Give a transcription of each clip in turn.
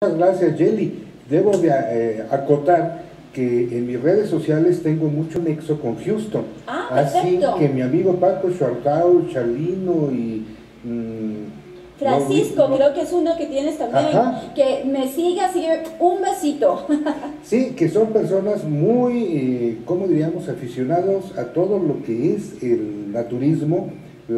Muchas gracias, Jelly. Debo de acotar que en mis redes sociales tengo mucho nexo con Houston. Así Perfecto. que mi amigo Paco Shortau, Charlino y... Francisco, creo que es uno que tienes también, ajá, que me sigue, así que un besito. sí, que son personas muy, ¿cómo diríamos?, aficionados a todo lo que es el naturismo,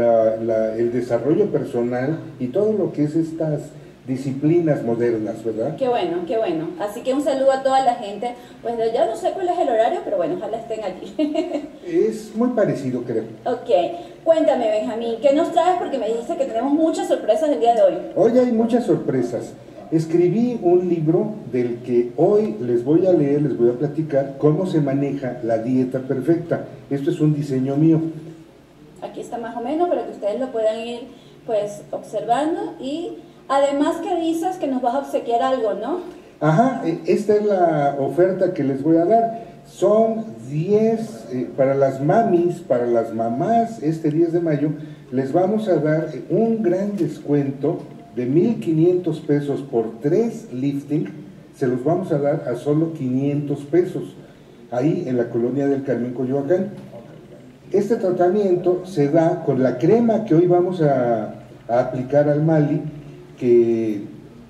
el desarrollo personal y todo lo que es estas disciplinas modernas, ¿verdad? Qué bueno, qué bueno. Así que un saludo a toda la gente. Pues ya no sé cuál es el horario, pero bueno, ojalá estén allí. Es muy parecido, creo. Ok, cuéntame, Benjamín, ¿qué nos traes? Porque me dijiste que tenemos muchas sorpresas el día de hoy. Hoy hay muchas sorpresas. Escribí un libro del que hoy les voy a leer, les voy a platicar cómo se maneja la dieta perfecta. Esto es un diseño mío. Aquí está más o menos para que ustedes lo puedan ir pues observando, y además que dices que nos vas a obsequiar algo, ¿no? Ajá, esta es la oferta que les voy a dar. Son 10 para las mamis, para las mamás. Este 10 de mayo les vamos a dar un gran descuento de 1,500 pesos por 3 lifting. Se los vamos a dar a solo 500 pesos, ahí en la colonia del Carmen, Coyoacán. Este tratamiento se da con la crema que hoy vamos a aplicar al Mali, que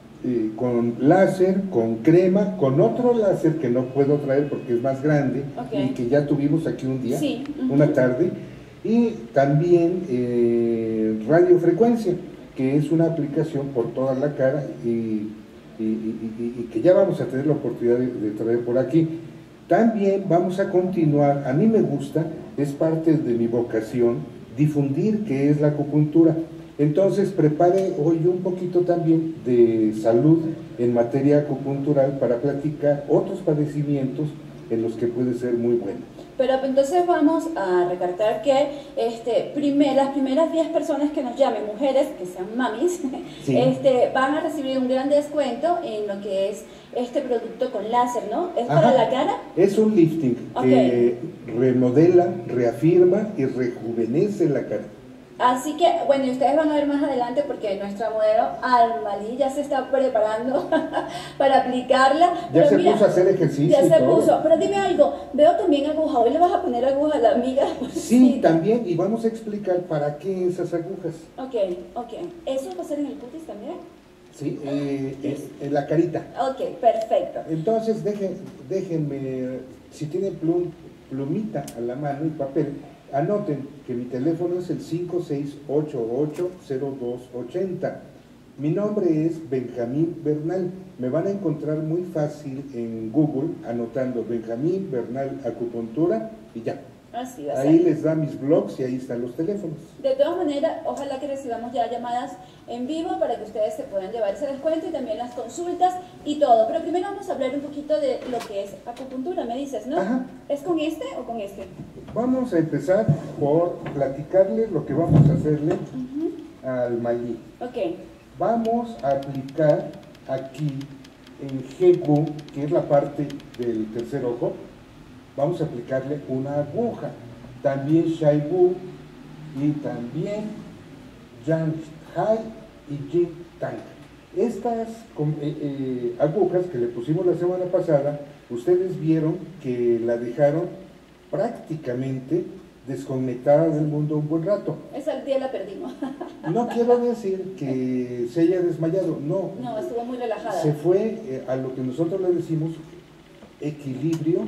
con láser, con crema, con otro láser que no puedo traer porque es más grande, y que ya tuvimos aquí un día, sí, una tarde, y también radiofrecuencia, que es una aplicación por toda la cara y que ya vamos a tener la oportunidad de traer por aquí. También vamos a continuar, a mí me gusta, es parte de mi vocación, difundir qué es la acupuntura. Entonces prepare hoy un poquito también de salud en materia acupuntural para platicar otros padecimientos en los que puede ser muy bueno. Pero entonces vamos a recalcar que las primeras 10 personas que nos llamen, mujeres que sean mamis, sí, van a recibir un gran descuento en lo que es este producto con láser, ¿no? ¿Es para la cara? Es un lifting que remodela, reafirma y rejuvenece la cara. Así que, bueno, y ustedes van a ver más adelante porque nuestra modelo Almalí ya se está preparando para aplicarla. Ya se puso a hacer ejercicio. Ya se puso. Pero dime algo, veo también aguja. ¿Hoy le vas a poner aguja a la amiga? Sí, también, y vamos a explicar para qué esas agujas. Ok. ¿Eso va a ser en el cutis también? Sí, en la carita. Ok, perfecto. Entonces, déjenme, si tienen plumita a la mano y papel, anoten que mi teléfono es el 5688-0280. Mi nombre es Benjamín Bernal. Me van a encontrar muy fácil en Google anotando Benjamín Bernal Acupuntura y ya. Así va a ahí ser. Les da mis blogs y ahí están los teléfonos. De todas maneras, ojalá que recibamos ya llamadas en vivo para que ustedes se puedan llevar ese descuento y también las consultas y todo. Pero primero vamos a hablar un poquito de lo que es acupuntura, me dices, ¿no? Ajá. ¿Es con este o con este? Vamos a empezar por platicarles lo que vamos a hacerle al Malí. Ok. Vamos a aplicar aquí en Heku, que es la parte del tercer ojo, vamos a aplicarle una aguja. También Shaibu y también Yang Hai y Jin Tang. Estas agujas que le pusimos la semana pasada, ustedes vieron que la dejaron prácticamente desconectada del mundo un buen rato. Esa día la perdimos. No quiero decir que se haya desmayado, no. No, estuvo muy relajada. Se fue a lo que nosotros le decimos equilibrio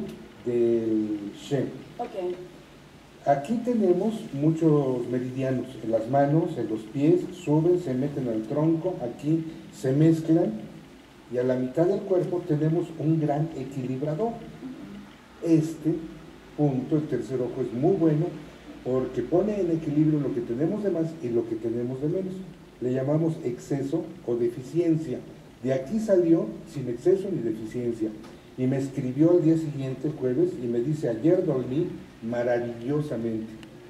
del Shen. Ok. Aquí tenemos muchos meridianos en las manos, en los pies, suben, se meten al tronco, aquí se mezclan y a la mitad del cuerpo tenemos un gran equilibrador. Este punto, el tercer ojo, es muy bueno porque pone en equilibrio lo que tenemos de más y lo que tenemos de menos. Le llamamos exceso o deficiencia. De aquí salió sin exceso ni deficiencia. Y me escribió al día siguiente, jueves, y me dice, ayer dormí maravillosamente,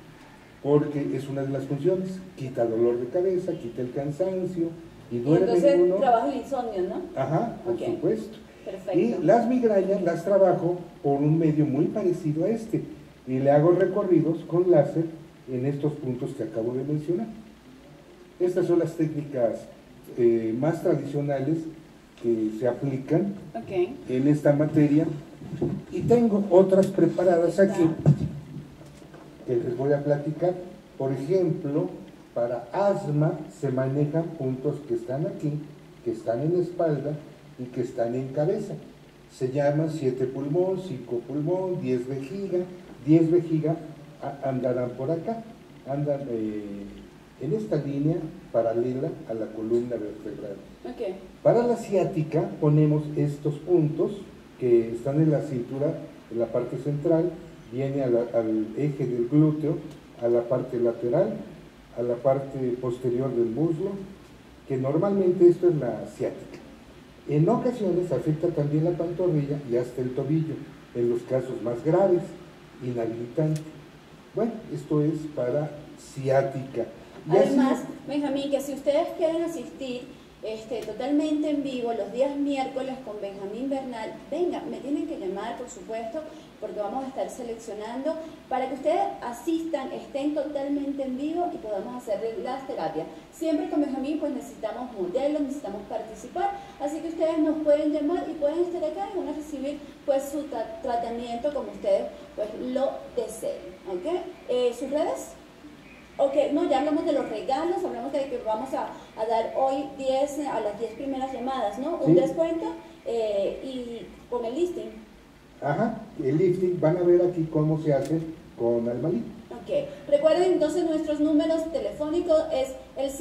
porque es una de las funciones, quita dolor de cabeza, quita el cansancio, y duerme entonces uno. Trabaja el insomnio, ¿no? Ajá, por supuesto. Perfecto. Y las migrañas las trabajo por un medio muy parecido a este, y le hago recorridos con láser en estos puntos que acabo de mencionar. Estas son las técnicas más tradicionales que se aplican Okay. en esta materia. Y tengo otras preparadas aquí que les voy a platicar. Por ejemplo, para asma se manejan puntos que están aquí, que están en la espalda y que están en cabeza. Se llaman 7 pulmón, 5 pulmón, 10 vejiga. 10 vejiga andarán por acá, andan en esta línea paralela a la columna vertebral. Okay. Para la ciática ponemos estos puntos que están en la cintura, en la parte central, viene al eje del glúteo, a la parte lateral, a la parte posterior del muslo, que normalmente esto es la ciática. En ocasiones afecta también la pantorrilla y hasta el tobillo, en los casos más graves, inhabilitante. Bueno, esto es para ciática. Y Además, así, Benjamín, que si ustedes quieren asistir totalmente en vivo los días miércoles con Benjamín Bernal, venga, me tienen que llamar, por supuesto, porque vamos a estar seleccionando para que ustedes asistan, estén totalmente en vivo y podamos hacer las terapias. Siempre con Benjamín pues necesitamos modelos, necesitamos participar, así que ustedes nos pueden llamar y pueden estar acá y van a recibir pues su tratamiento como ustedes pues lo deseen. ¿Ok? ¿Sus redes? Ok, no, ya hablamos de los regalos, hablamos de que vamos a dar hoy 10 a las 10 primeras llamadas, ¿no? Un sí, descuento y con el listing. ajá, el lifting, van a ver aquí cómo se hace con Almalí. Ok, recuerden entonces nuestros números telefónicos es el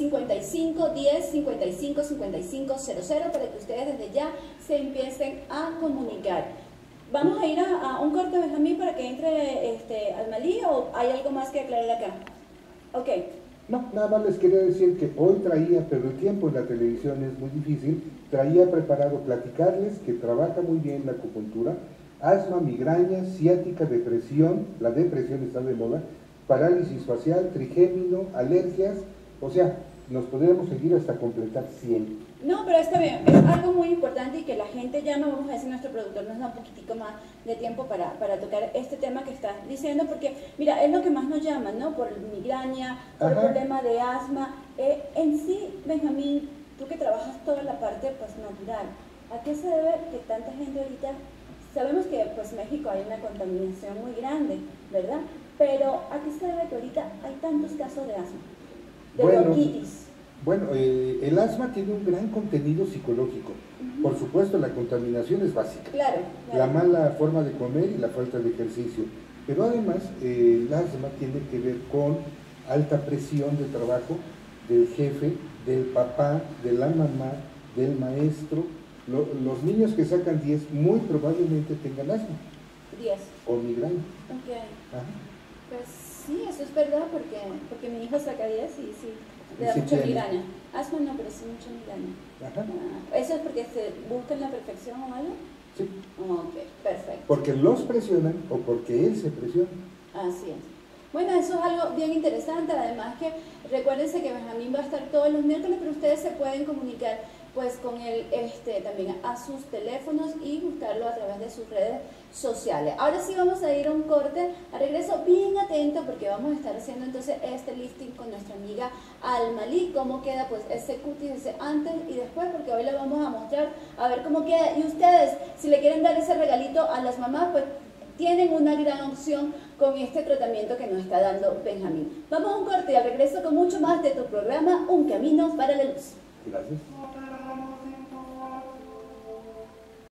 55 10 55 55 00 para que ustedes desde ya se empiecen a comunicar. ¿Vamos a ir a un corte, Benjamín, para que entre Almalí o hay algo más que aclarar acá? Ok. No, nada más les quería decir que hoy traía, pero el tiempo en la televisión es muy difícil, traía preparado platicarles que trabaja muy bien la acupuntura, asma, migraña, ciática, depresión, la depresión está de moda, parálisis facial, trigémino, alergias, o sea, nos podríamos seguir hasta completar 100. No, pero está bien, es algo muy importante y que la gente llama, vamos a ver si nuestro productor nos da un poquitico más de tiempo para tocar este tema que estás diciendo, porque mira, es lo que más nos llama, ¿no? Por migraña, por el problema de asma. En sí, Benjamín, tú que trabajas toda la parte pues natural, ¿a qué se debe que tanta gente ahorita, sabemos que pues México hay una contaminación muy grande, ¿verdad? Pero ¿a qué se debe que ahorita hay tantos casos de asma, de bronquitis? Bueno, el asma tiene un gran contenido psicológico. Por supuesto, la contaminación es básica. Claro. La mala forma de comer y la falta de ejercicio. Pero además, el asma tiene que ver con alta presión de trabajo del jefe, del papá, de la mamá, del maestro. Los niños que sacan 10 muy probablemente tengan asma. 10. O migraña. Ok. Ajá. Pues sí, eso es verdad, porque mi hijo saca 10 y sí, le da Sí mucha tiene. migraña. Asma no, pero sí mucha migraña. Ajá. ¿Eso es porque se buscan la perfección o algo? Sí. Ok, perfecto. Porque los presionan o porque él se presiona. Así es. Bueno, eso es algo bien interesante, además que recuérdense que Benjamín va a estar todos los miércoles, pero ustedes se pueden comunicar pues con él también a sus teléfonos y buscarlo a través de sus redes sociales. Ahora sí vamos a ir a un corte, a regreso bien atento porque vamos a estar haciendo entonces este listing con nuestra amiga Almalí, cómo queda pues ese cutis, ese antes y después, porque hoy le vamos a mostrar a ver cómo queda, y ustedes si le quieren dar ese regalito a las mamás pues tienen una gran opción con este tratamiento que nos está dando Benjamín. Vamos a un corte y al regreso con mucho más de tu programa Un Camino para la Luz. Gracias.